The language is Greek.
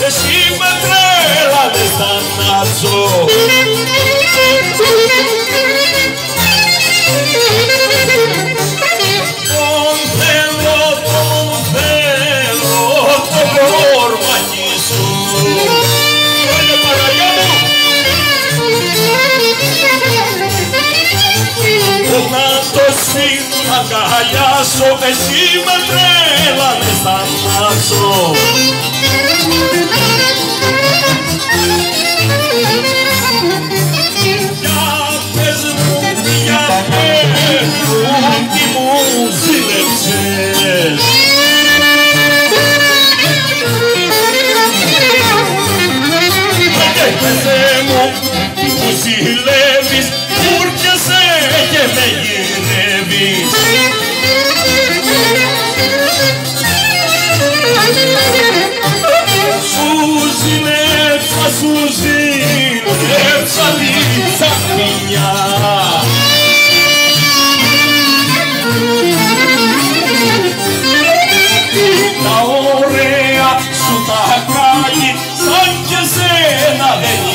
εσύ με τρέλανες θανάτσο. Τον θέλω, το κορμάκι σου. Έλε Παναγιά μου. Να το σφίγγω, να αγκαλιάσω, εσύ με τρέλανες θανάτσο. Για πες μου, τι μου ζήλεψες. Πες μου, τι μου ζηλεύεις, που έρχεσαι και με γυρεύεις. Σου ζηλέψα λίτσα φιλιά. Τα ωραία σου τα κάνει, σαν και σένα δεν